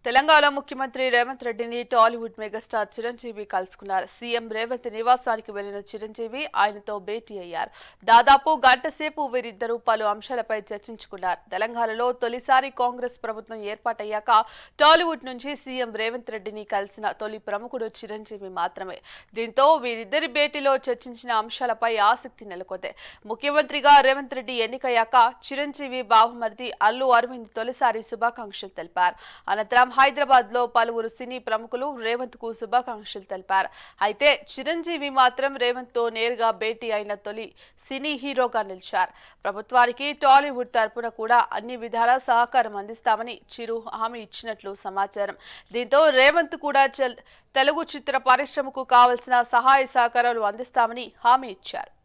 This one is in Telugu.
తెలంగాణ ముఖ్యమంత్రి రేవంత్ రెడ్డిని టాలీవుడ్ మెగాస్టార్ చిరంజీవి కలుసుకున్నారు. సీఎం రేవంత్ నివాసానికి వెళ్లిన చిరంజీవి ఆయనతో భేటీ అయ్యారు. దాదాపు గంట సేపు వీరిద్దరూ పలు అంశాలపై చర్చించుకున్నారు. తెలంగాణలో తొలిసారి కాంగ్రెస్ ప్రభుత్వం ఏర్పాటయ్యాక టాలీవుడ్ నుంచి సీఎం రేవంత్ రెడ్డిని కలిసిన తొలి ప్రముఖుడు చిరంజీవి మాత్రమే. దీంతో వీరిద్దరి భేటీలో చర్చించిన అంశాలపై ఆసక్తి నెలకొంది. ముఖ్యమంత్రిగా రేవంత్ రెడ్డి ఎన్నికయ్యాక చిరంజీవి బావమరిది అల్లు అరవింద్ తొలిసారి శుభాకాంక్షలు తెలిపారు. అనంతరం హైదరాబాద్ లో పలువురు సినీ ప్రముఖులు రేవంత్ కు శుభాకాంక్షలు తెలిపారు. అయితే చిరంజీవి మాత్రం రేవంత్ తో నేరుగా భేటీ అయిన తొలి సినీ హీరోగా నిలిచారు. ప్రభుత్వానికి టాలీవుడ్ తరపున కూడా అన్ని విధాల సహకారం అందిస్తామని చిరు హామీ ఇచ్చినట్లు సమాచారం. దీంతో రేవంత్ కూడా తెలుగు చిత్ర పరిశ్రమకు కావాల్సిన సహాయ సహకారాలు అందిస్తామని హామీ ఇచ్చారు.